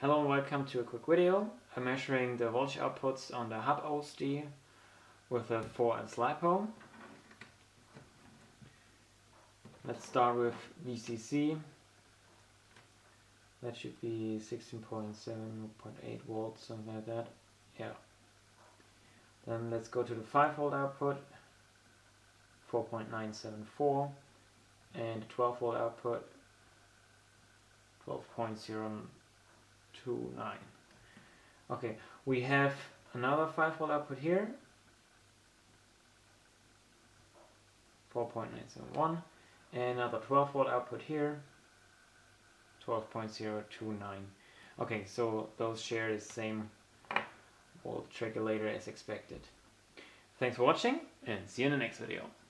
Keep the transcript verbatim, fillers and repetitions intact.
Hello and welcome to a quick video. I'm measuring the voltage outputs on the H U B O S D with a four S LiPo. Let's start with V C C. That should be sixteen point seven point eight volts, something like that. Yeah. Then let's go to the five volt output, four point nine seven four, and twelve volt output, twelve point zero two nine. Okay, we have another five volt output here, four point nine seven one, and another twelve volt output here, twelve point zero two nine. Okay, so those share the same volt regulator as expected. Thanks for watching and see you in the next video.